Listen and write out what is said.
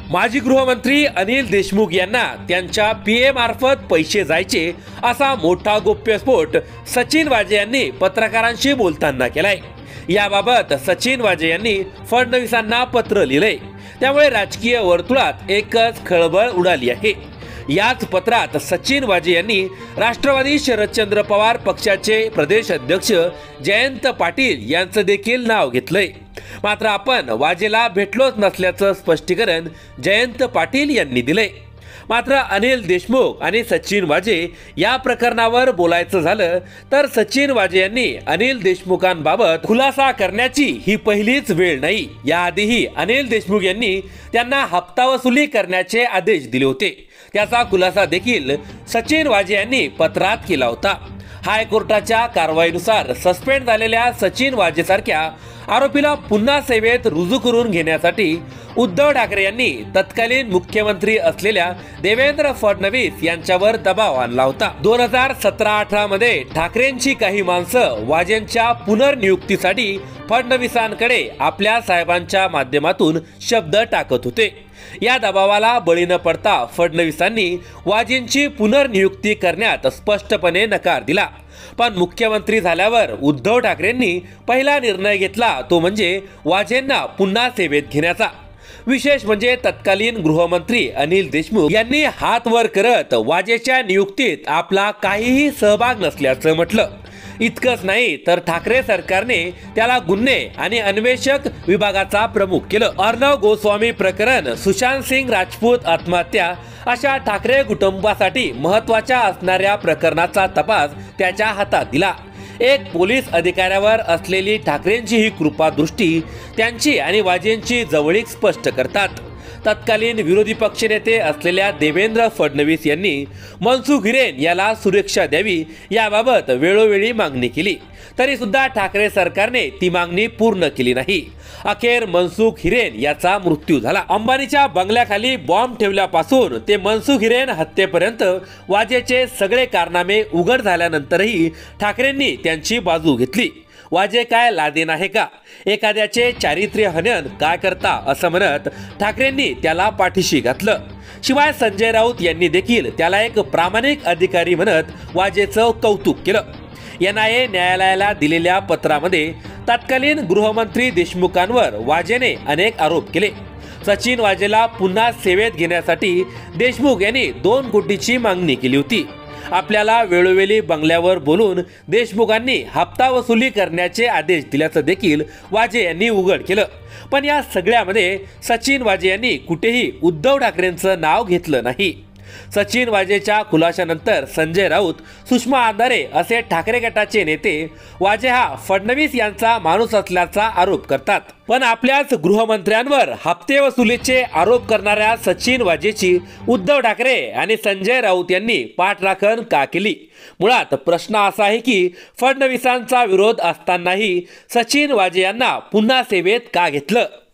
माजी गृहमंत्री अनिल देशमुख यांना त्यांच्या पीए मार्फत पैसे जायचे असा मोठा गौप्यस्फोट सचिन वाजे यांनी पत्रकारांशी बोलताना केलाय। याबाबत सचिन वाजे यांनी फडणवीसांना पत्र लिहिलंय। त्यामुळे राजकीय वर्तुळात एकच खळबळ उडाली आहे। याच पत्रात सचिन वाजे यांनी राष्ट्रवादी शरदचंद्र पवार पक्षाचे प्रदेश अध्यक्ष जयंत पाटील यांचं देखील नाव घेतलंय। मात्र आपण वाजेला भेटलोच नसल्याचं स्पष्टीकरण जयंत पाटील यांनी दिलंय। मात्र अनिल देशमुख आणि सचिन वाजे या प्रकरणावर बोलायचं झालं तर सचिन वाजे यांनी अनिल देशमुखांबाबत खुलासा करण्याची ही पहिलीच वेळ नाही। याआधीही अनिल देशमुख यांनी त्यांना हप्ता वसुली करण्याचे आदेश दिले होते। त्याचा खुलासा देखील सचिन वाजे यांनी पत्रात केला होता। हायकोर्टाच्या कारवाईनुसार सस्पेंड झालेल्या सचिन वाजे सारख्या आरोपीला पुन्हा सेवेत रुजू करून घेण्यासाठी उद्धव ठाकरे यांनी तत्कालीन मुख्यमंत्री असलेल्या देवेंद्र फडणवीस यांच्यावर दबाव आणला होता। 2017-18 मध्ये ठाकरेंची काही माणसं वाजेंच्या पुनर्नियुक्तीसाठी फडणवीसांकडे आपल्या साहेबांच्या माध्यमातून शब्द टाकत होते। या दबावाला बळी न पडता फडणवीसांनी वाजेंची पुनर्नियुक्ती करण्यात स्पष्टपणे नकार दिला। पण मुख्यमंत्री झाल्यावर उद्धव ठाकरेंनी पहिला निर्णय घेतला तो म्हणजे वाजेंना पुन्हा सेवेत घेण्याचा। विशेष म्हणजे तत्कालीन गृहमंत्री अनिल देशमुख यांनी हात वर करत वाजेच्या नियुक्तीत आपला काहीही सहभाग नसल्याचं म्हटलं। इतकंच नाही तर ठाकरे सरकारने त्याला गुन्हे आणि अन्वेषक विभागाचा प्रमुख केलं। अर्णव गोस्वामी प्रकरण, सुशांत सिंग राजपूत आत्महत्या अशा ठाकरे कुटुंबासाठी महत्त्वाच्या असणाऱ्या प्रकरणाचा तपास त्याच्या हातात दिला। एक पोलीस अधिकाऱ्यावर असलेली ठाकरेंची ही कृपादृष्टी त्यांची आणि वाजेंची जवळीक स्पष्ट करतात। तत्कालीन विरोधी पक्षनेते असलेल्या देवेंद्र फडणवीस यांनी मनसुख हिरेन याला सुरक्षा द्यावी याबाबत वेळोवेळी मागणी केली, तरी सुद्धा ठाकरे सरकारने ती मागणी पूर्ण केली नाही। अखेर मनसुख हिरेन याचा मृत्यू झाला। अंबानीच्या बंगल्याखाली बॉम्ब ठेवल्यापासून ते मनसुख हिरेन हत्येपर्यंत वाजेचे सगळे कारनामे उघड झाल्यानंतरही ठाकरेंनी त्यांची बाजू घेतली। वाजे काय लादेन आहे का, एखाद्याचे चारित्र्य हनन काय करता असं म्हणत ठाकरेंनी त्याला पाठीशी घातलं। शिवाय संजय राऊत यांनी देखील त्याला एक प्रामाणिक अधिकारी म्हणत वाजेचं कौतुक केलं। NIA न्यायालयाला दिलेल्या पत्रामध्ये तत्कालीन गृहमंत्री देशमुखांवर वाजेने अनेक आरोप केले। सचिन वाजेला पुन्हा सेवेत घेण्यासाठी देशमुख यांनी 2 कोटीची मागणी केली होती। आपल्याला वेळोवेळी बंगल्यावर बोलून देशमुखांनी हप्ता वसुली करण्याचे आदेश दिल्याचं देखील वाजे यांनी उघड केलं। पण या सगळ्यामध्ये सचिन वाजे यांनी कुठेही उद्धव ठाकरेंचं नाव घेतलं नाही। सचिन वाजेच्या खुलाशानंतर संजय राऊत, सुषमा अंधारे असे ठाकरे गटाचे नेते वाजे हा फडणवीस यांचा माणूस असल्याचा आरोप करतात। पण आपल्याच गृहमंत्र्यांवर हप्ते वसुलीचे आरोप करणाऱ्या सचिन वाजेची उद्धव ठाकरे आणि संजय राऊत यांनी पाठराखण का केली? मुळात प्रश्न असा आहे की फडणवीसांचा विरोध असतानाही सचिन वाजे यांना पुन्हा सेवेत का घेतलं?